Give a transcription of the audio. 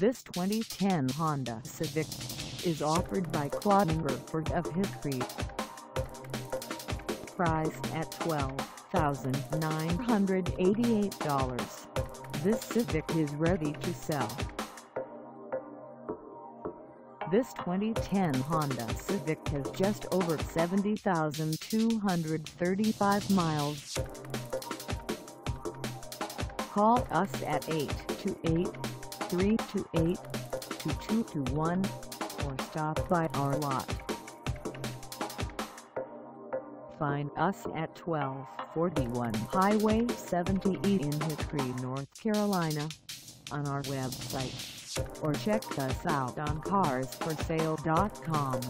This 2010 Honda Civic is offered by Cloninger Ford of Hickory. Priced at $12,988, this Civic is ready to sell. This 2010 Honda Civic has just over 70,235 miles. Call us at 828-328-2221 or stop by our lot. Find us at 1241 Highway 70 in Hickory, North Carolina, on our website, or check us out on carsforsale.com.